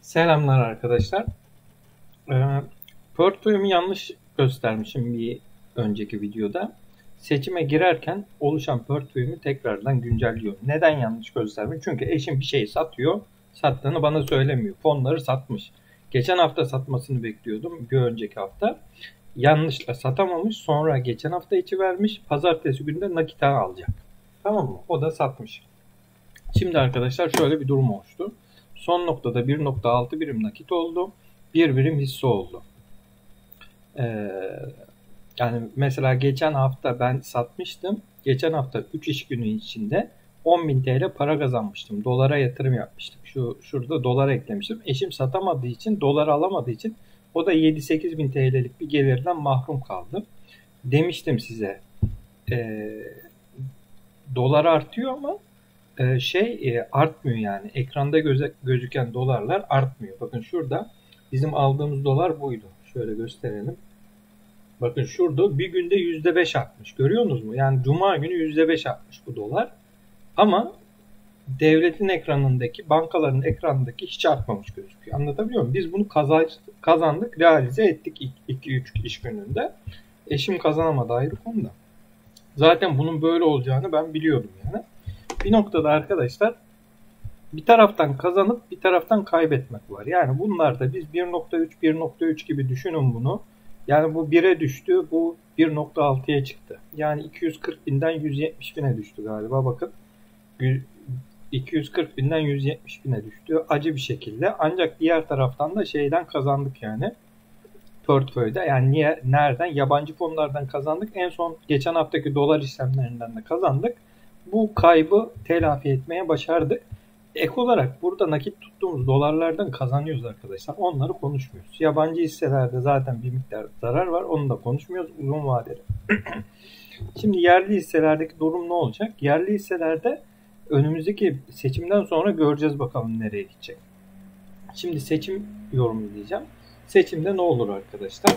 Selamlar arkadaşlar. Ee, Portföyümü yanlış göstermişim bir önceki videoda. Seçime girerken oluşan portföyümü tekrardan güncelliyorum. Neden yanlış göstermiş? Çünkü eşim bir şey satıyor. Sattığını bana söylemiyor. Fonları satmış. Geçen hafta satmasını bekliyordum. Bir önceki hafta. Yanlışla satamamış. Sonra geçen hafta içi vermiş. Pazartesi günü de nakit alacak. Tamam mı? O da satmış. Şimdi arkadaşlar şöyle bir durum oluştu. Son noktada 1,6 birim nakit oldu. 1 birim hisse oldu. Ee, Yani mesela geçen hafta ben satmıştım. Geçen hafta 3 iş günü içinde 10.000 TL para kazanmıştım. Dolara yatırım yapmıştım. Şurada dolar eklemiştim. Eşim satamadığı için, dolar alamadığı için o da 7-8 bin TL'lik bir gelirden mahrum kaldı. Demiştim size, e, dolar artıyor ama artmıyor yani. Ekranda gözüken dolarlar artmıyor. Bakın şurada bizim aldığımız dolar buydu. Şöyle gösterelim. Bakın şurada bir günde %5 artmış. Görüyorsunuz mu? Yani Cuma günü %5 artmış bu dolar. Ama devletin ekranındaki, bankaların ekranındaki hiç artmamış gözüküyor. Anlatabiliyor muyum? Biz bunu kazandık, realize ettik 2-3 iş gününde. Eşim kazanamadı, ayrı konuda. Zaten bunun böyle olacağını ben biliyordum yani. Bir noktada arkadaşlar bir taraftan kazanıp bir taraftan kaybetmek var. Yani bunlarda biz 1,3 gibi düşünün bunu. Yani bu 1'e düştü, bu 1,6'ya çıktı. Yani 240 binden 170 bine düştü galiba, bakın. 240 binden 170 bine düştü acı bir şekilde. Ancak diğer taraftan da şeyden kazandık yani. Portföyde yani nereden? Yabancı fonlardan kazandık. En son geçen haftaki dolar işlemlerinden de kazandık. Bu kaybı telafi etmeye başardık. Ek olarak burada nakit tuttuğumuz dolarlardan kazanıyoruz arkadaşlar. Onları konuşmuyoruz. Yabancı hisselerde zaten bir miktar zarar var. Onu da konuşmuyoruz uzun vadeli. Şimdi yerli hisselerdeki durum ne olacak? Yerli hisselerde önümüzdeki seçimden sonra göreceğiz bakalım nereye gidecek. Şimdi seçim yorumlayacağım. Seçimde ne olur arkadaşlar?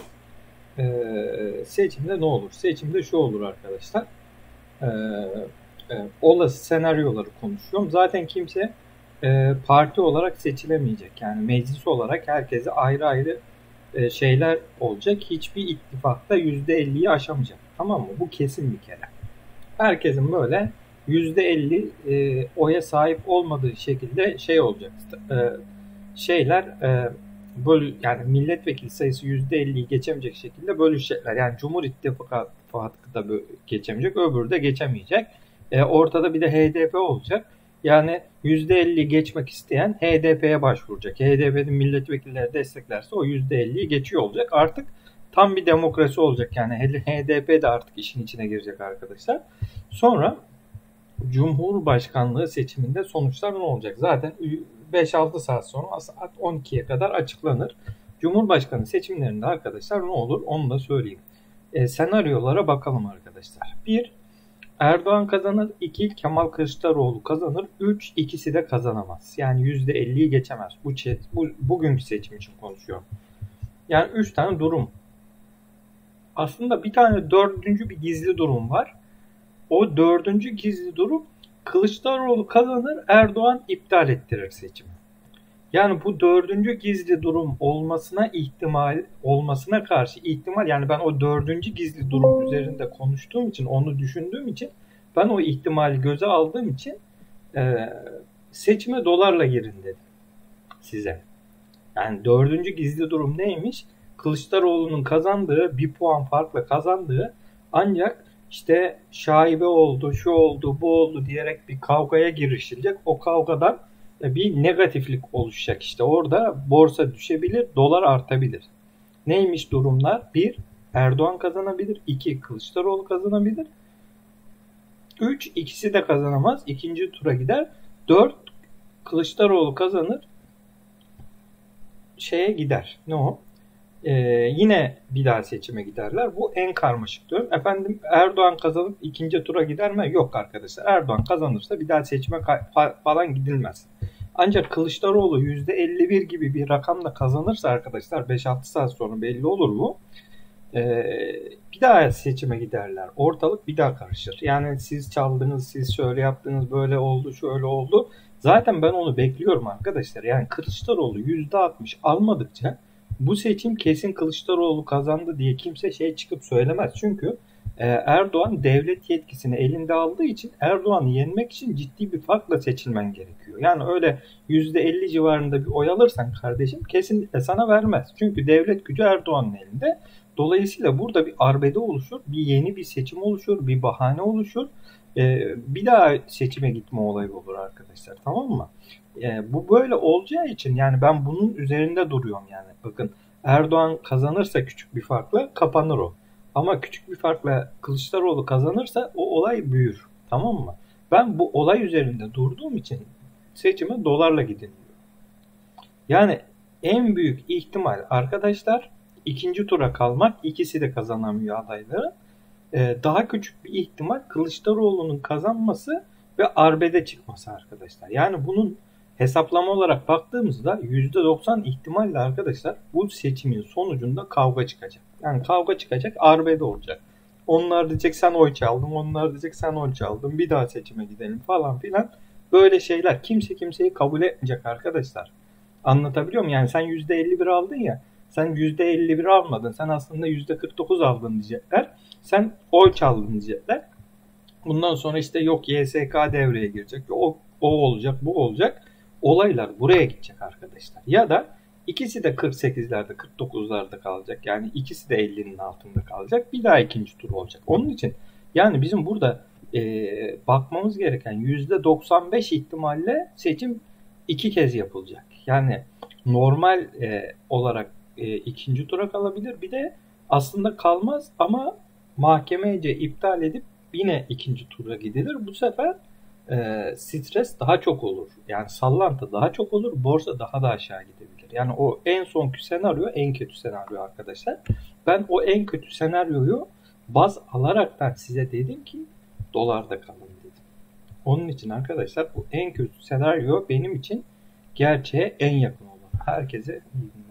Seçimde ne olur? Seçimde şu olur arkadaşlar. Ee, Olası senaryoları konuşuyorum. Zaten kimse parti olarak seçilemeyecek. Yani meclis olarak herkese ayrı ayrı şeyler olacak. Hiçbir ittifakta %50'yi aşamayacak. Tamam mı? Bu kesin bir kere. Herkesin böyle %50 oya sahip olmadığı şekilde şey olacak. E, şeyler yani milletvekili sayısı %50'yi geçemeyecek şekilde bölüşecekler. Yani Cumhur İttifakı da geçemeyecek, öbürü de geçemeyecek. Ortada bir de HDP olacak. Yani %50 geçmek isteyen HDP'ye başvuracak. HDP'nin milletvekilleri desteklerse o %50'yi geçiyor olacak. Artık tam bir demokrasi olacak. Yani HDP de artık işin içine girecek arkadaşlar. Sonra Cumhurbaşkanlığı seçiminde sonuçlar ne olacak? Zaten 5-6 saat sonra saat 12'ye kadar açıklanır. Cumhurbaşkanı seçimlerinde arkadaşlar ne olur onu da söyleyeyim. Senaryolara bakalım arkadaşlar. 1. Erdoğan kazanır. 2. Kemal Kılıçdaroğlu kazanır. 3. İkisi de kazanamaz. Yani %50'yi geçemez. Bugünkü seçim için konuşuyorum. Yani 3 tane durum. Aslında bir tane dördüncü bir gizli durum var. O dördüncü gizli durum, Kılıçdaroğlu kazanır, Erdoğan iptal ettirir seçimi. Yani bu dördüncü gizli durum olmasına karşı ihtimal, yani ben o dördüncü gizli durum üzerinde konuştuğum için, onu düşündüğüm için, ben o ihtimali göze aldığım için e, seçime dolarla girin dedim size. Yani dördüncü gizli durum neymiş? Kılıçdaroğlu'nun kazandığı, bir puan farkla kazandığı, ancak işte şaibe oldu, şu oldu, bu oldu diyerek bir kavgaya girişilecek. O kavgadan bir negatiflik oluşacak. İşte orada borsa düşebilir, dolar artabilir. Neymiş durumlar? 1. Erdoğan kazanabilir. 2. Kılıçdaroğlu kazanabilir. 3. İkisi de kazanamaz. İkinci tura gider. 4. Kılıçdaroğlu kazanır. Şeye gider. Ne o? Yine bir daha seçime giderler. Bu en karmaşık diyorum. Efendim, Erdoğan kazanıp ikinci tura gider mi? Yok arkadaşlar. Erdoğan kazanırsa bir daha seçime falan gidilmez. Ancak Kılıçdaroğlu %51 gibi bir rakamla kazanırsa arkadaşlar, 5-6 saat sonra belli olur bu. Bir daha seçime giderler. Ortalık bir daha karışır. Yani siz çaldınız, siz şöyle yaptınız, böyle oldu, şöyle oldu. Zaten ben onu bekliyorum arkadaşlar. Yani Kılıçdaroğlu %60 almadıkça bu seçim kesin Kılıçdaroğlu kazandı diye kimse çıkıp söylemez. Çünkü Erdoğan devlet yetkisini elinde aldığı için Erdoğan'ı yenmek için ciddi bir farkla seçilmen gerekiyor. Yani öyle %50 civarında bir oy alırsan kardeşim kesinlikle sana vermez. Çünkü devlet gücü Erdoğan'ın elinde. Dolayısıyla burada bir arbede oluşur, bir yeni bir seçim oluşur, bir bahane oluşur. Bir daha seçime gitme olayı olur arkadaşlar, tamam mı? Bu böyle olacağı için yani ben bunun üzerinde duruyorum yani. Bakın, Erdoğan kazanırsa küçük bir farkla kapanır o. Ama küçük bir farkla Kılıçdaroğlu kazanırsa o olay büyür. Tamam mı? Ben bu olay üzerinde durduğum için seçime dolarla gidin diyor. Yani en büyük ihtimal arkadaşlar ikinci tura kalmak, ikisi de kazanamıyor adayları. Daha küçük bir ihtimal Kılıçdaroğlu'nun kazanması ve arbede çıkması arkadaşlar. Yani bunun hesaplama olarak baktığımızda %90 ihtimalle arkadaşlar bu seçimin sonucunda kavga çıkacak. Yani kavga çıkacak, arbede olacak. Onlar diyecek sen oy çaldın, onlar diyecek sen oy çaldın, bir daha seçime gidelim falan filan. Böyle şeyler kimse kimseyi kabul etmeyecek arkadaşlar. Anlatabiliyor muyum? Yani sen %51 aldın ya, sen %51 almadın, sen aslında %49 aldın diyecekler. Sen oy çaldın diyecekler. Bundan sonra işte yok YSK devreye girecek, o olacak, bu olacak. Olaylar buraya gidecek arkadaşlar. Ya da ikisi de 48'lerde, 49'larda kalacak. Yani ikisi de 50'nin altında kalacak. Bir daha ikinci tur olacak. Onun için yani bizim burada bakmamız gereken %95 ihtimalle seçim iki kez yapılacak. Yani normal olarak ikinci tura kalabilir. Bir de aslında kalmaz ama mahkemece iptal edip yine ikinci tura gidilir. Bu sefer stres daha çok olur. Yani sallantı daha çok olur. Borsa daha da aşağı gidebilir. Yani o en sonki senaryo en kötü senaryo arkadaşlar. Ben o en kötü senaryoyu baz alaraktan size dedim ki dolarda kalın dedim. Onun için arkadaşlar bu en kötü senaryo benim için gerçeğe en yakın olan. Herkese iyi günler.